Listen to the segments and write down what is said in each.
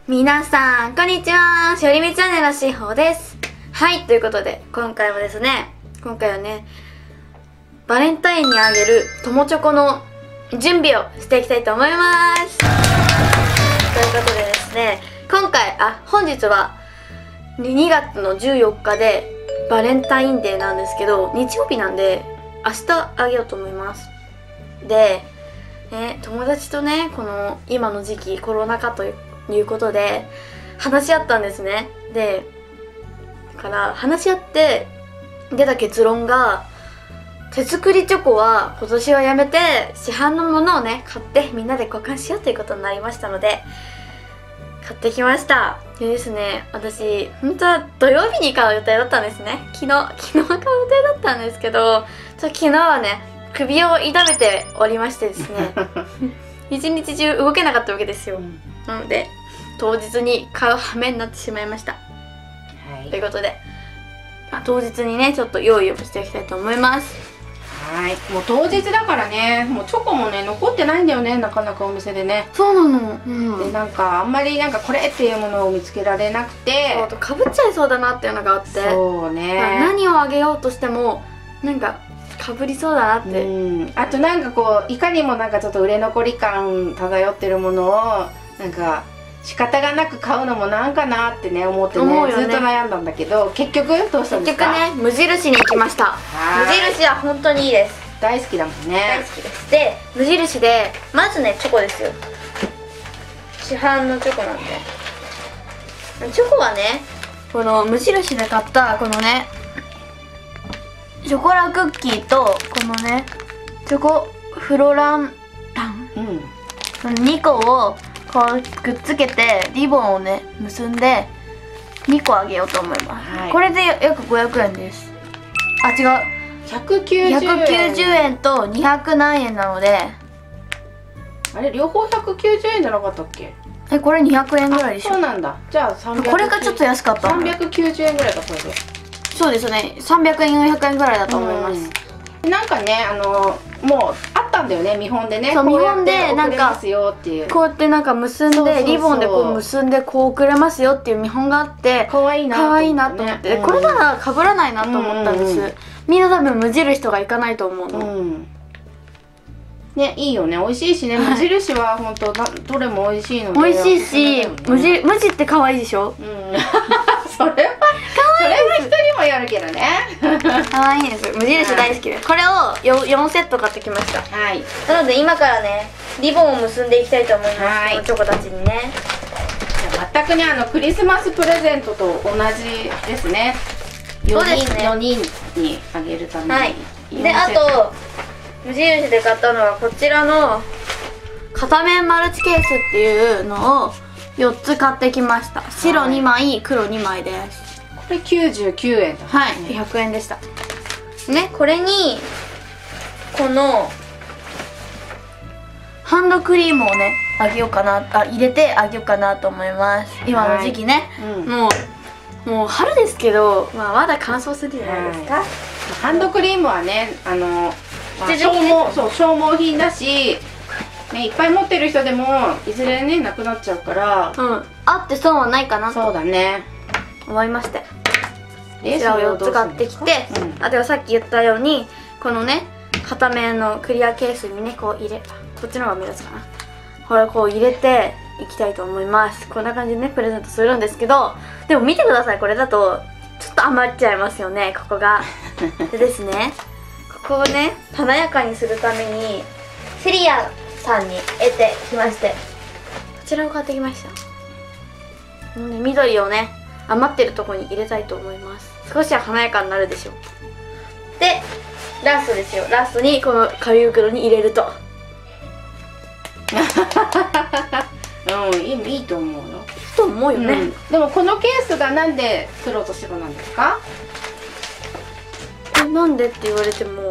皆さんこんにちは、しおりみチャンネルのしほです。はい、ということで今回はねバレンタインにあげる友チョコの準備をしていきたいと思います。ということでですね、本日は2月の14日でバレンタインデーなんですけど、日曜日なんで明日あげようと思います。で、友達とね、この今の時期コロナ禍ということで話し合ったんですね。で、だから話し合って出た結論が、手作りチョコは今年はやめて市販のものをね買ってみんなで交換しようということになりましたので買ってきました。でですね、私本当は土曜日に買う予定だったんですね。昨日買う予定だったんですけど、昨日はね首を痛めておりましてですね一日中動けなかったわけですよ。なので当日に買う羽目になってしまいました。ということで、当日にねちょっと用意をしていきたいと思います。 はい、もう当日だからね、もうチョコもね残ってないんだよね、なかなかお店でね。 そうなの、 でなんかあんまりなんかこれっていうものを見つけられなくて、 そうとかぶっちゃいそうだなっていうのがあって、 そうね、 何をあげようとしてもなんかかぶりそうだなって、 あとなんかこういかにもなんかちょっと売れ残り感漂ってるものをなんか仕方がなく買うのもなんかなってね思ってね、ずっと悩んだんだけど、結局どうしたんですか？ 結局ね、無印に行きました。無印は本当にいいです。 大好きだもんね。 大好きです。で、無印でまずねチョコですよ。市販のチョコなんで、チョコはね、この無印で買ったこのねショコラクッキーとこのねチョコフロランタン、2個をこうくっつけてリボンをね結んで2個あげようと思います、これで約500円です。あ、違う、190円と200何円なので、 あれ両方190円じゃなかったっけ？ これ200円ぐらいでしょ。 そうなんだ。じゃあ300、 これがちょっと安かったの。 390円ぐらいだこれで。 そうですね、300円400円ぐらいだと思います。 なんかね、もうあったんだよね、見本でね。 そう、見本でなんかこうやってなんか結んでリボンでこう結んでこう送れますよっていう見本があって、 かわいいなと思って、これなら被らないなと思ったんです。みんな多分無印とか行かないと思うの。ね、いいよね、美味しいしね、無印は本当どれも美味しいので。 美味しいし、無地って可愛いでしょ。 それは人にもよるけどね。 可愛いです。無印大好きです。これを4セット買ってきました。 はい。 なので今からねリボンを結んでいきたいと思います。このチョコたちにね。 全くねクリスマスプレゼントと同じですね。4人にあげるために。はい。 で、あと無印で買ったのはこちらの片面マルチケースっていうのを4つ買ってきました。白2枚、黒2枚です。 これ99円だ、ね。 はい、100円でしたね。これにこのハンドクリームをね入れてあげようかなと思います。今の時期ね、もう春ですけど、まだ乾燥するじゃないですか。 ハンドクリームはね消耗品だし、ね、いっぱい持ってる人でもいずれねなくなっちゃうから、 あって損はないかなと。 そうだね、 思いまして、こちらを4つ買ってきて、あとはさっき言ったようにこのね片面のクリアケースにねこっちの方が目立つかな、これこう入れていきたいと思います。こんな感じでねプレゼントするんですけど、でも見てください、これだとちょっと余っちゃいますよね、ここが。でですね、ここをね華やかにするためにセリアさんに得てきまして、こちらを買ってきました。緑をね余ってるところに入れたいと思います。少しは華やかになるでしょう。でラストですよ、ラストにこの紙袋に入れるといいと思うよ。 と思うよね、 でもこのケースがなんで黒と白なんですか？ なんでって言われても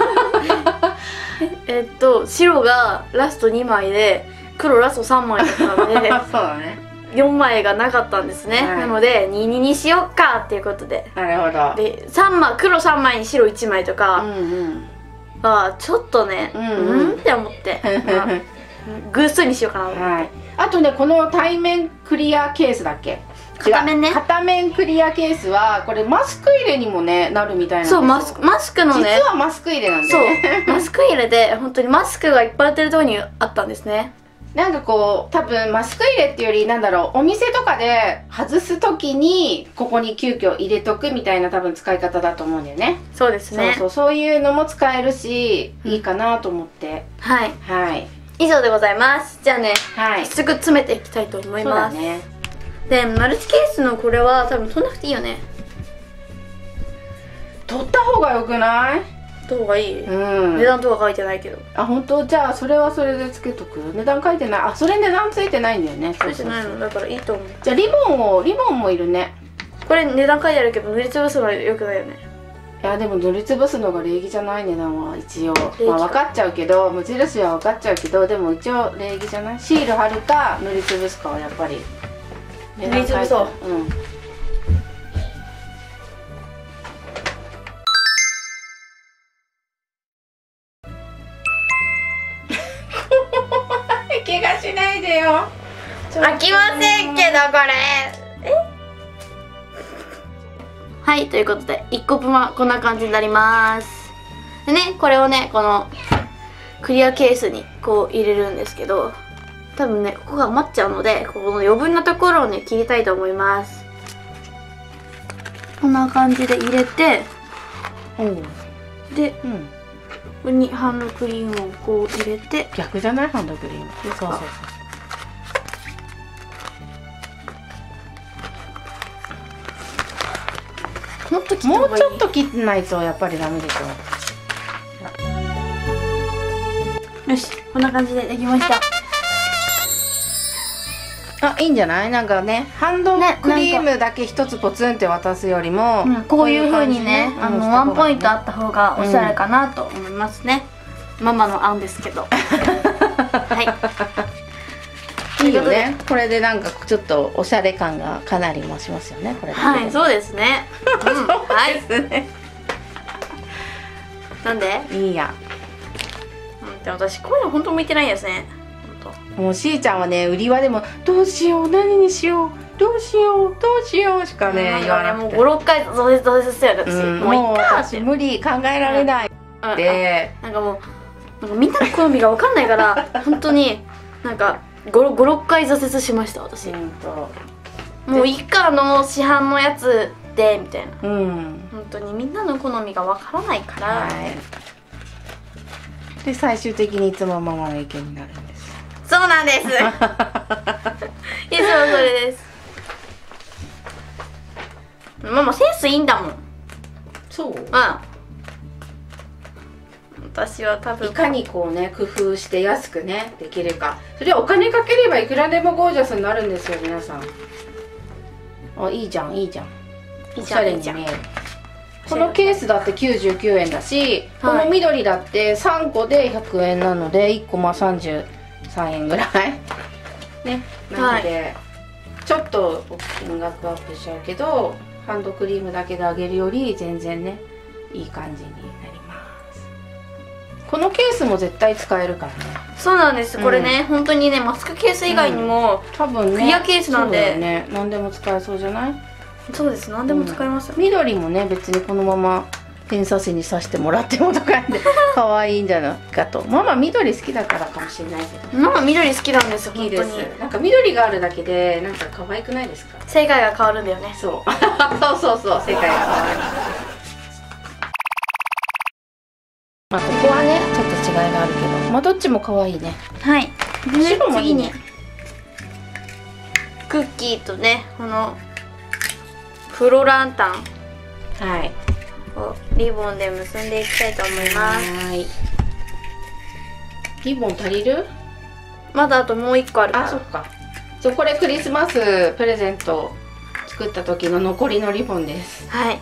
白がラスト2枚で黒ラスト3枚だったのでそうだね、4枚がなかったんですね、なので2にしよっかっていうことで、 なるほど。で黒3枚に白1枚とかちょっとねって思って偶数にしようかなと思って。 はい。あとね、この対面クリアケースだっけ。 片面ね。 片面クリアケースはこれマスク入れにもねなるみたいなんですよ。 そう、マスクのね、 実はマスク入れなんでね。 そうマスク入れで本当にマスクがいっぱい売ってるところにあったんですね。 なんかこう多分マスク入れっていうよりなんだろう、お店とかで外す時にここに急遽入れとくみたいな多分使い方だと思うんだよね。 そうですね。 そういうのも使えるし、いいかなと思って。 はい、 はい、 以上でございます。じゃあね、 はい、 すぐ詰めていきたいと思います。 そうだね。 でマルチケースのこれは多分取んなくていいよね。 取った方がよくない？ どうがいい、 うん、 値段とか書いてないけど。 あ、本当？じゃあそれはそれでつけとく。値段書いてない。あ、それ値段ついてないんだよね。 書いてないのだからいいと思う。 じゃあリボンもいるね。 これ値段書いてあるけど塗りつぶすのはよくないよね。 いやでも塗りつぶすのが礼儀じゃない。値段は一応まあ分かっちゃうけど、無印は分かっちゃうけど、でも一応礼儀じゃない。シール貼るか塗りつぶすかはやっぱり塗りつぶそう。 うん。怪我しないでよ。 開きませんけどこれ。はい、ということで1個分はこんな感じになります。でね、これをねこのクリアケースにこう入れるんですけど、多分ねここが余っちゃうので、ここの余分なところをね切りたいと思います。こんな感じで入れて、で、ここにハンドクリームをこう入れて。 逆じゃない？ハンドクリーム。そう。もうちょっと切ってないとやっぱりダメでしょ。 よし、こんな感じでできました。 あ、いいんじゃない？なんかね、ハンドクリームだけ一つポツンって渡すよりも、 こういう風にね、ワンポイントあった方がおしゃれかなと思いますね。ママの案ですけど。はい。 いいよね。これでなんかちょっとおしゃれ感がかなり増しますよね。これ。 はい、そうですね。はい。なんで？ いいや。 で私こういうの本当向いてないですね。 もうしーちゃんはね、売り場でもどうしよう、何にしよう、どうしようしかね言わなくて、 もう5、6回どうですよ私。 もう私無理、考えられないで、 なんかもうみんなの好みが分かんないから本当になんか5、6回挫折しました私。もう以下の市販のやつでみたいな。本当にみんなの好みが分からないから。 で最終的にいつもママの意見になるんです。 そうなんです。いつもそれです。ママセンスいいんだもん。 そう。 私は多分いかにこうね工夫して安くねできるか。それはお金かければいくらでもゴージャスになるんですよ皆さん。あ、いいじゃんいいじゃん。おしゃれに見える。このケースだって99円だし、この緑だって3個で100円なので1個まあ33円ぐらいね。なので、ちょっと金額アップしちゃうけど、ハンドクリームだけであげるより全然ねいい感じになります。このケースも絶対使えるからね。 そうなんです。これね、本当にねマスクケース以外にも多分ねクリアケースなんでね、何でも使えそうじゃない？ そうです、何でも使えます。 緑もね別にこのままペン刺しに刺してもらってもとかで可愛いんじゃないかと。ママ緑好きだからかもしれないけど。 ママ緑好きなんですよ。本当になんか緑があるだけでなんか可愛くないですか？ 世界が変わるんだよね。 そうそう世界が変わる。まあここはねちょっと違いがあるけど、まあどっちも可愛いね。 はい。 白もいいね。 次にクッキーとねこのフロランタンをリボンで結んでいきたいと思います。 リボン足りる？ まだあともう1個あるから。 あ、そっか。そう、これクリスマスプレゼント作った時の残りのリボンです。 はい。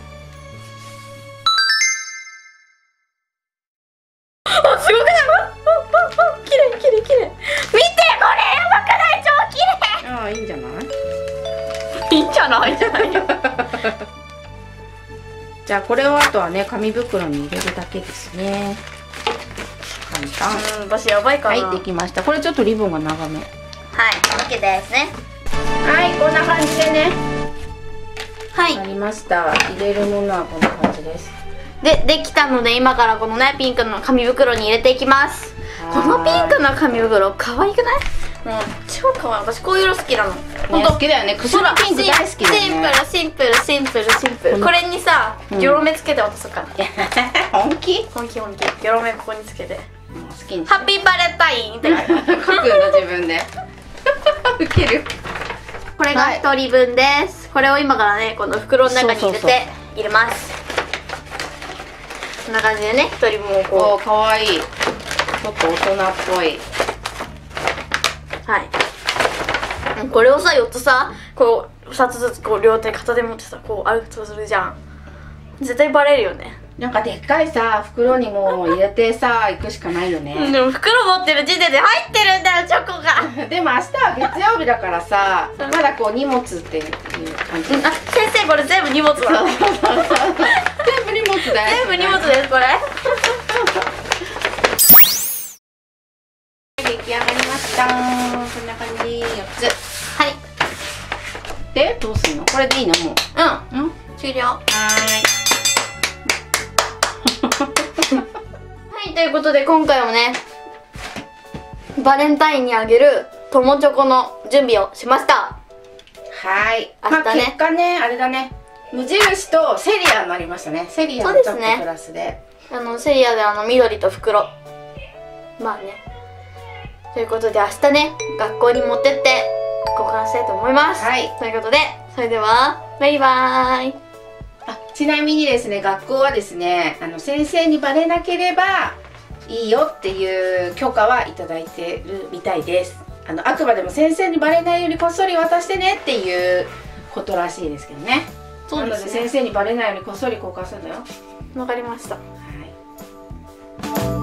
あ、すごくない？綺麗。見てこれやばくない？超綺麗。 ああ、いいんじゃない？ いいんじゃないじゃないよ。 じゃあこれをあとはね紙袋に入れるだけですね。 タン。 私やばいかな。 はい、できました。これちょっとリボンが長め。 はい、OK ですね。 はい、こんな感じでね。 はい。 ありました。入れるものはこんな感じです。 できたので、今からこのねピンクの紙袋に入れていきます。このピンクの紙袋可愛くない？もう超可愛い。私こういう色好きなの。 本当好きだよね。くすみピンク大好きだよね。 シンプル。これにさ、ギョロ目つけて落とすから。 本気？ 本気。ギョロ目ここにつけて。 好きに。 ハッピーバレンタインって書くんだ自分で。ウケる。 これが1人分です。これを今からね、この袋の中に入れて入れます。こんな感じでね、1人分をこう。かわいい。ちょっと大人っぽい。 はい。これをさ、4つさ、こう2つずつこう両手片手持ってさ、こう歩くとするじゃん。絶対バレるよね。 なんかでっかいさ、袋にも入れてさ、行くしかないよね。 でも袋持ってる時点で入ってるんだよ、チョコが。 でも明日は月曜日だからさ、まだこう荷物っていう感じ。 あ、先生これ全部荷物だ。 全部荷物だよ。 全部荷物です、これ。 出来上がりました。こんな感じ、4つ。 はい。 で、どうすんの？これでいいのもう。 うん。終了。はい、ということで今回もね、バレンタインにあげる友チョコの準備をしました。 はい。 明日ね。 結果ね、あれだね。無印とセリアになりましたね。セリアのちょっとプラスで。 セリアで緑と袋。まあね。ということで明日ね、学校に持ってって交換したいと思います。はい。ということで、それでは、バイバーイ。 ちなみにですね、学校はですね、先生にバレなければいいよっていう許可はいただいてるみたいです。あくまでも先生にバレないようにこっそり渡してねっていうことらしいですけどね。そうですね。なので先生にバレないようにこっそり交換するんだよ。 わかりました。はい。